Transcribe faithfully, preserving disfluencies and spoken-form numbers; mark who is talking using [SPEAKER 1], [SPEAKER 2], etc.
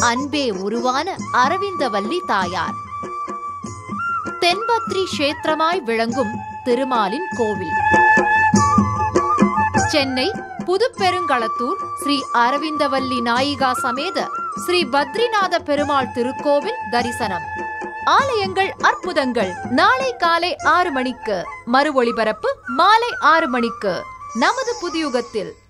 [SPEAKER 1] அன்பே உருவான அரவிந்தவல்லி தாயார். தென்பத்ரி கஷேத்திரமாய் விளங்கும் திருமாலின் கோவில். சென்னை புதுப்பெருங்களத்தூர் ஸ்ரீ அரவிந்தவல்லி நாயிகா சமேத ஸ்ரீ பத்ரிநாத பெருமாள் திருக்கோவில் தரிசனம். ஆலயங்கள் அற்புதங்கள். நாளை காலை ஆறு மணிக்கு, மறு ஒளிபரப்பு மாலை ஆறு மணிக்கு நமது புதியுகத்தில்.